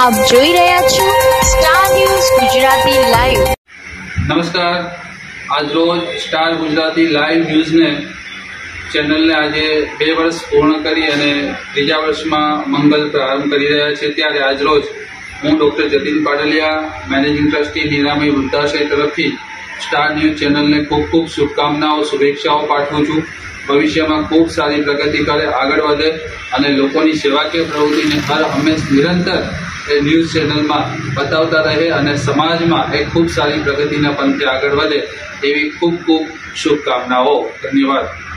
આપ જોઈ રહ્યા છો સ્ટાર ન્યૂઝ ગુજરાતી લાઈવ। નમસ્કાર, આજરોજ સ્ટાર ગુજરાતી લાઈવ ન્યૂઝને ચેનલને આજે 2 વર્ષ પૂર્ણ કરી અને ત્રીજા વર્ષમાં મંગલ પ્રારંભ કરી રહ્યા છે। ત્યારે આજરોજ હું doctor Jatin Padaliya, managing trustee Niramay વૃદ્ધાશ્રય તરફથી સ્ટાર ન્યૂઝ ચેનલને ખૂબ ખૂબ શુભકામનાઓ, શુભેચ્છાઓ પાઠવું છું। ભવિષ્યમાં ખૂબ સારી પ્રગતિ કરે, આગળ વધે અને લોકોની સેવાકીય પ્રવૃત્તિને હર હંમેશ નિરંતર એ ન્યૂઝ ચેનલમાં બતાવતા રહે અને સમાજમાં એ ખૂબ સારી પ્રગતિના પંથે આગળ વધે એવી ખૂબ ખૂબ શુભકામનાઓ। ધન્યવાદ।